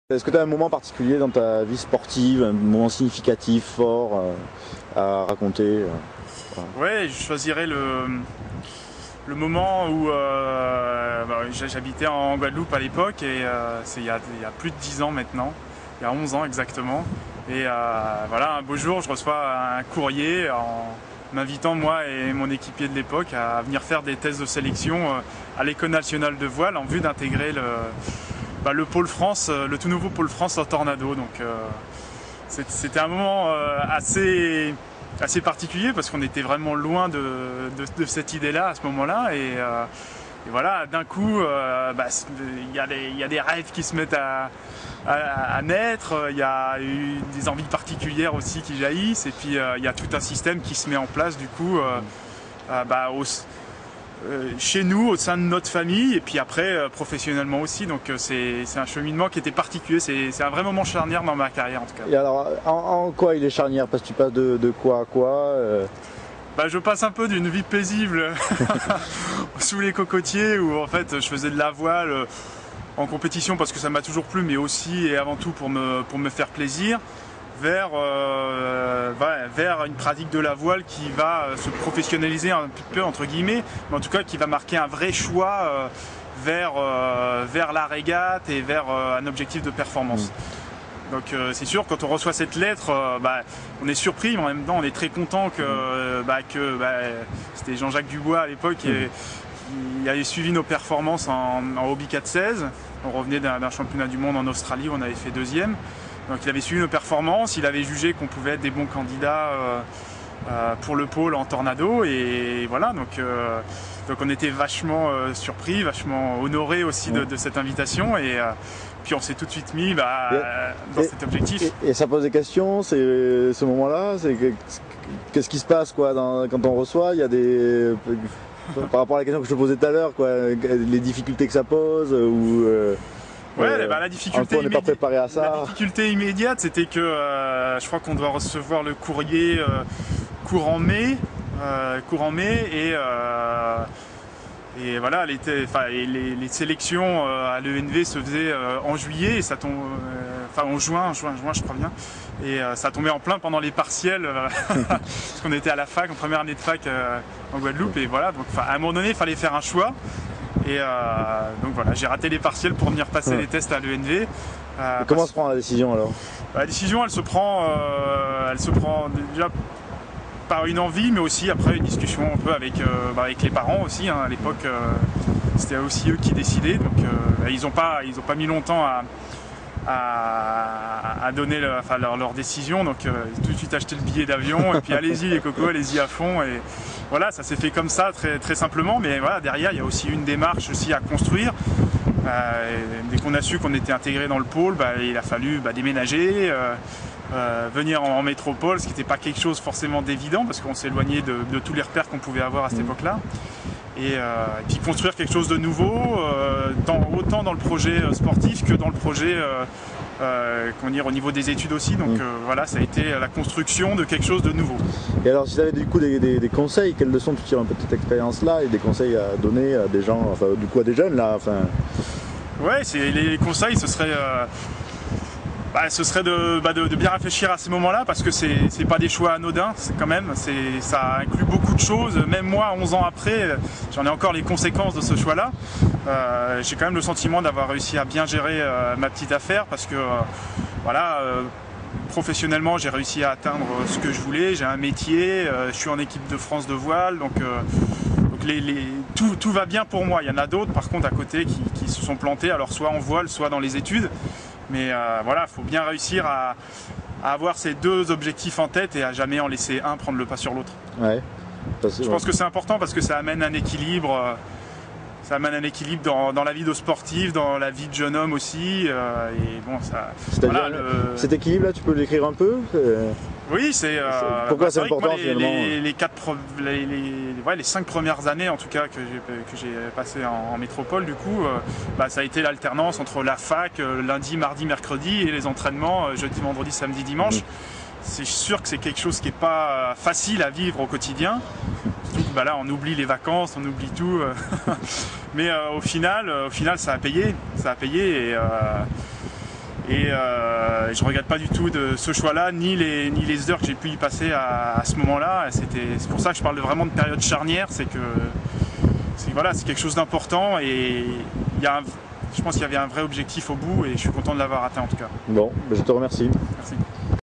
Est-ce que tu as un moment particulier dans ta vie sportive, un moment significatif, fort à raconter Ouais, je choisirais le moment où j'habitais en Guadeloupe à l'époque et c'est il y a plus de 10 ans maintenant, il y a 11 ans exactement. Et voilà, un beau jour, je reçois un courrier en m'invitant moi et mon équipier de l'époque à venir faire des tests de sélection à l'École nationale de voile en vue d'intégrer le pôle France, le tout nouveau pôle France en Tornado. Donc c'était un moment assez particulier parce qu'on était vraiment loin de cette idée-là à ce moment-là. Et voilà, d'un coup, il y a des rêves qui se mettent à naître, il y a eu des envies particulières aussi qui jaillissent, et puis il y a tout un système qui se met en place du coup chez nous, au sein de notre famille, et puis après professionnellement aussi. Donc c'est un cheminement qui était particulier, c'est un vrai moment charnière dans ma carrière en tout cas. Et alors, en quoi il est charnière? Parce que tu passes de quoi à quoi Je passe un peu d'une vie paisible sous les cocotiers où en fait je faisais de la voile en compétition parce que ça m'a toujours plu, mais aussi et avant tout pour me faire plaisir, vers une pratique de la voile qui va se professionnaliser un petit peu entre guillemets, mais en tout cas qui va marquer un vrai choix vers la régate et vers un objectif de performance. Donc c'est sûr, quand on reçoit cette lettre, on est surpris, mais en même temps on est très content que c'était Jean-Jacques Dubois à l'époque qui avait suivi nos performances en Hobby 4-16. On revenait d'un championnat du monde en Australie où on avait fait deuxième. Donc il avait suivi nos performances, il avait jugé qu'on pouvait être des bons candidats pour le pôle en Tornado. Et voilà, donc on était vachement surpris, vachement honorés aussi de cette invitation. Et puis on s'est tout de suite mis dans cet objectif. Et ça pose des questions, ce moment-là, qu'est-ce qui se passe quand on reçoit? Il y a des... Par rapport à la question que je te posais tout à l'heure, les difficultés que ça pose la difficulté on n'est pas préparé à ça. La difficulté immédiate, c'était que je crois qu'on doit recevoir le courrier courant mai, et voilà, les sélections à l'ENV se faisaient en juillet et ça tombe, en juin je crois bien, et ça tombait en plein pendant les partiels parce qu'on était à la fac, en première année de fac en Guadeloupe, et voilà, donc à un moment donné il fallait faire un choix. Et donc voilà, j'ai raté les partiels pour venir passer les tests à l'ENV. Comment se prend la décision alors? La décision, elle se prend déjà par une envie, mais aussi après une discussion un peu avec les parents aussi. À l'époque, c'était aussi eux qui décidaient, donc ils n'ont pas mis longtemps à donner leur décision. Donc tout de suite acheté le billet d'avion et puis allez-y les cocos, allez-y à fond. Et voilà, ça s'est fait comme ça, très, très simplement. Mais voilà, derrière, il y a aussi une démarche aussi à construire. Dès qu'on a su qu'on était intégré dans le pôle, il a fallu déménager, venir en métropole, ce qui n'était pas quelque chose forcément d'évident parce qu'on s'éloignait de tous les repères qu'on pouvait avoir à cette époque-là. Et puis construire quelque chose de nouveau, autant dans le projet sportif que dans le projet au niveau des études aussi. Donc voilà, ça a été la construction de quelque chose de nouveau. Et alors, si tu avais du coup des conseils, quelles leçons tu tires un peu de cette expérience-là et des conseils à donner à des gens, à des jeunes là, Ouais, les conseils, ce serait de bien réfléchir à ces moments-là parce que c'est pas des choix anodins, ça inclut beaucoup de choses. Même moi, 11 ans après, j'en ai encore les conséquences de ce choix-là. J'ai quand même le sentiment d'avoir réussi à bien gérer ma petite affaire parce que professionnellement, j'ai réussi à atteindre ce que je voulais. J'ai un métier, je suis en équipe de France de voile, donc tout va bien pour moi. Il y en a d'autres par contre à côté qui se sont plantés, alors soit en voile, soit dans les études. Mais voilà, il faut bien réussir à avoir ces deux objectifs en tête et à jamais en laisser un prendre le pas sur l'autre. Ouais. Je pense que c'est important parce que ça amène un équilibre. Ça amène un équilibre dans la vie de sportif, dans la vie de jeune homme aussi. Et bon, cet équilibre-là, tu peux l'écrire un peu? Oui, pourquoi c'est important finalement? Les 5 premières années en tout cas que j'ai passé en métropole, du coup, ça a été l'alternance entre la fac, lundi, mardi, mercredi, et les entraînements jeudi, vendredi, samedi, dimanche. C'est sûr que c'est quelque chose qui n'est pas facile à vivre au quotidien. Surtout que là, on oublie les vacances, on oublie tout. Mais au final, ça a payé. Ça a payé Et je regrette pas du tout de ce choix-là, ni les heures que j'ai pu y passer à ce moment-là. C'est pour ça que je parle vraiment de période charnière, c'est voilà, c'est quelque chose d'important et je pense qu'il y avait un vrai objectif au bout et je suis content de l'avoir atteint en tout cas. Bon, je te remercie. Merci.